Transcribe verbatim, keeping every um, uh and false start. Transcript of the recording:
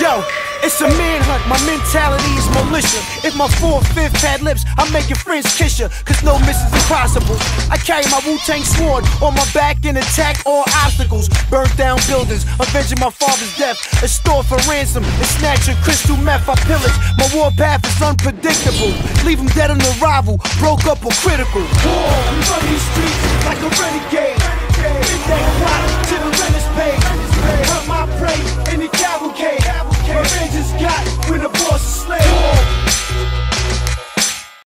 Yo, it's a manhunt, my mentality is militia. If my four-fifth had lips, I'm making friends kiss ya, cause no miss is impossible. I carry my Wu-Tang sword on my back and attack all obstacles. Burnt down buildings, avenging my father's death. A store for ransom and snatching crystal meth. I pillage, my war path is unpredictable. Leave them dead on arrival, broke up or critical. War, we run these streets like a